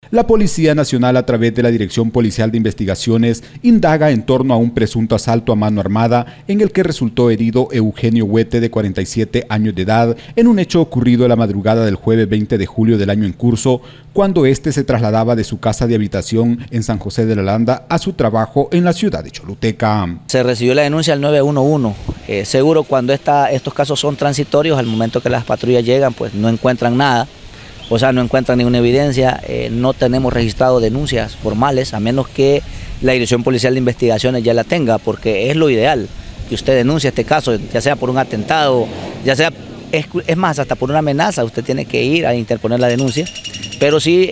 La Policía Nacional, a través de la Dirección Policial de Investigaciones, indaga en torno a un presunto asalto a mano armada en el que resultó herido Eugenio Huete, de 47 años de edad, en un hecho ocurrido la madrugada del jueves 20 de julio del año en curso, cuando éste se trasladaba de su casa de habitación en San José de la Landa a su trabajo en la ciudad de Choluteca. Se recibió la denuncia al 911. Seguro cuando estos casos son transitorios, al momento que las patrullas llegan, pues no encuentran nada. O sea, no encuentran ninguna evidencia, no tenemos registrado denuncias formales, a menos que la Dirección Policial de Investigaciones ya la tenga, porque es lo ideal que usted denuncie este caso, ya sea por un atentado, ya sea, es más, hasta por una amenaza, usted tiene que ir a interponer la denuncia, pero sí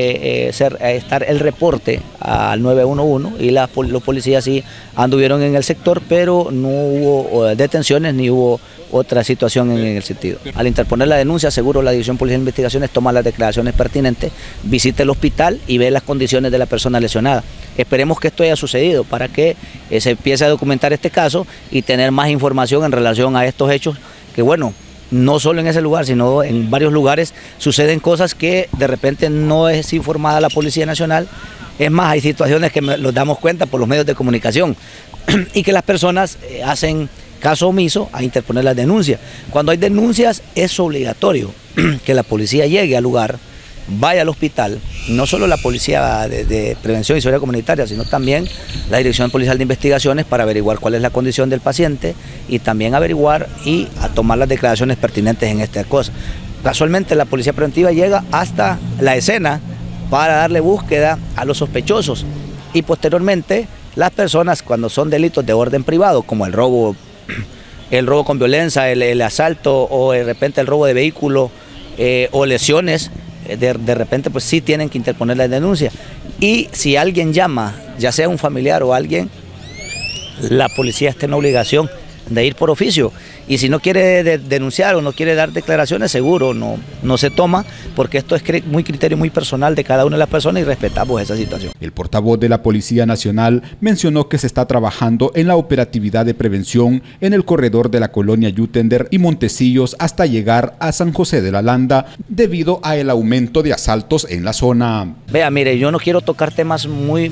estar el reporte al 911 y los policías sí anduvieron en el sector, pero no hubo detenciones ni hubo otra situación en el sentido. Al interponer la denuncia, seguro la División Policial de Investigaciones toma las declaraciones pertinentes, visita el hospital y ve las condiciones de la persona lesionada. Esperemos que esto haya sucedido para que se empiece a documentar este caso y tener más información en relación a estos hechos que, bueno, no solo en ese lugar, sino en varios lugares suceden cosas que de repente no es informada la Policía Nacional. Es más, hay situaciones que nos damos cuenta por los medios de comunicación y que las personas hacen caso omiso a interponer las denuncias. Cuando hay denuncias es obligatorio que la policía llegue al lugar, vaya al hospital, no solo la Policía de Prevención y Seguridad Comunitaria, sino también la Dirección Policial de Investigaciones para averiguar cuál es la condición del paciente y también averiguar y a tomar las declaraciones pertinentes en esta cosa. Casualmente la Policía Preventiva llega hasta la escena para darle búsqueda a los sospechosos y posteriormente las personas, cuando son delitos de orden privado, como el robo con violencia, el asalto o de repente el robo de vehículo o lesiones, de repente pues sí tienen que interponer la denuncia. Y si alguien llama, ya sea un familiar o alguien, la policía está en obligación de ir por oficio. Y si no quiere denunciar o no quiere dar declaraciones, seguro no se toma, porque esto es muy criterio muy personal de cada una de las personas y respetamos esa situación. El portavoz de la Policía Nacional mencionó que se está trabajando en la operatividad de prevención en el corredor de la colonia Yutender y Montecillos hasta llegar a San José de la Landa debido a el aumento de asaltos en la zona. Vea, mire, yo no quiero tocar temas muy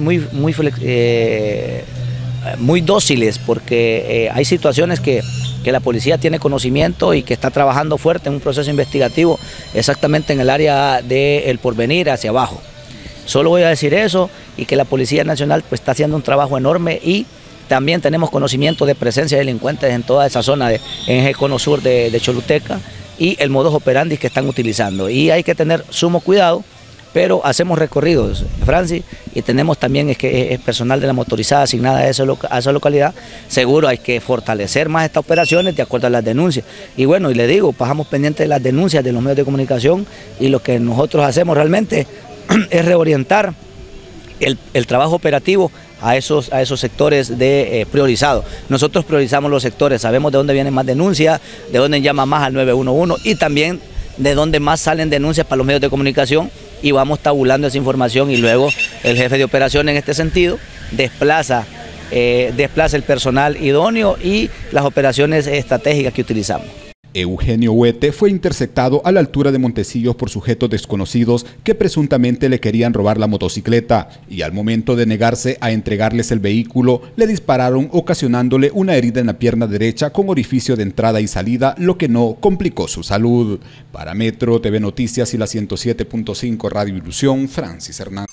dóciles, porque hay situaciones que la policía tiene conocimiento y que está trabajando fuerte en un proceso investigativo exactamente en el área del Porvenir hacia abajo. Solo voy a decir eso y que la Policía Nacional pues está haciendo un trabajo enorme y también tenemos conocimiento de presencia de delincuentes en toda esa zona, en el cono sur de Choluteca y el modus operandi que están utilizando. Y hay que tener sumo cuidado, pero hacemos recorridos, Francis, y tenemos también personal de la motorizada asignada a esa localidad. Seguro hay que fortalecer más estas operaciones de acuerdo a las denuncias. Y bueno, y le digo, pasamos pendientes de las denuncias de los medios de comunicación y lo que nosotros hacemos realmente es reorientar el trabajo operativo a esos sectores priorizados. Nosotros priorizamos los sectores, sabemos de dónde vienen más denuncias, de dónde llama más al 911 y también de dónde más salen denuncias para los medios de comunicación y vamos tabulando esa información y luego el jefe de operación en este sentido desplaza el personal idóneo y las operaciones estratégicas que utilizamos. Eugenio Huete fue interceptado a la altura de Montecillos por sujetos desconocidos que presuntamente le querían robar la motocicleta y al momento de negarse a entregarles el vehículo le dispararon ocasionándole una herida en la pierna derecha con orificio de entrada y salida, lo que no complicó su salud. Para Metro TV Noticias y la 107.5 Radio Ilusión, Francis Hernández.